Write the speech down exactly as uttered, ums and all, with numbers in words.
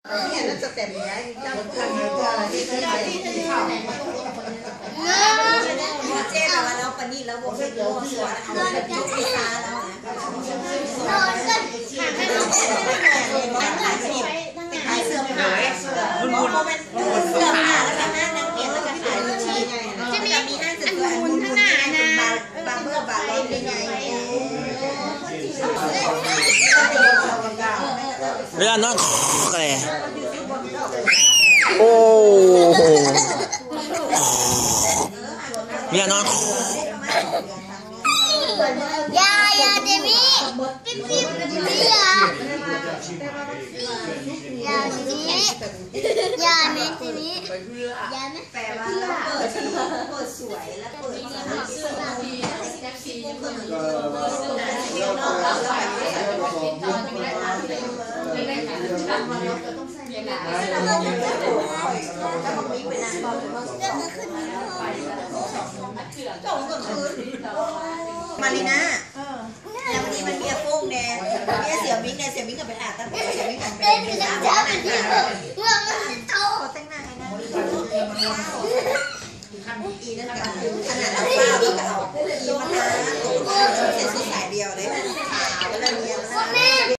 เนี่ยนั่นสเต็ปเนี้ยจำทำตัวที่เคยไปที่ข่าวเจ๊เราแล้วปนีแล้ววงเล็บโลสวนเอาไปยกปีตาแล้วนะนอนกันห่างให้เราเป็นขายสิบเป็นขายเสื้อผ้ามันเป็นเสื้อผ้าแล้วก็ห้างนักเรียนแล้วก็ขายลูกชิ้นจะมีมีห้างสุดตัวอันข้างหน้านะบาร์เบอร์บาร์ล็อกยังไงเวลาน้องอะไรโอ้เวลาน้องยายาเดมี่ปิ๊บปิ๊บนี่ยายาเดมี่ยาเมเดมี่ยาเมแปลว่าเราเปิดที่เปิดสวยแล้วเปิดสถานที่สวยที่เปิดเที่ยวนอกแล้วแบบติดต่อไม่ได้ไม่ได้ค่ะต้องใส่ยาแล้วมันมีเป็นนางบอลหรือว่าเรื่องมันขึ้นมาจงก็คือมารีน่าแล้ววันนี้มันมีโป้งแดงมีเสี่ยวมิ้งแดงเสี่ยวมิ้งกับไปอาบตั้งแต่เสี่ยวมิ้งกันไปเรียนน้ำแล้วนั่นค่ะเมื่อมันโตแต่งหน้าให้นะอีนั่นกันขนาดเราเฝ้าแล้วก็เอาอีมาทาตัวเสร็จสายเดียวเลยขาวแล้วเนียน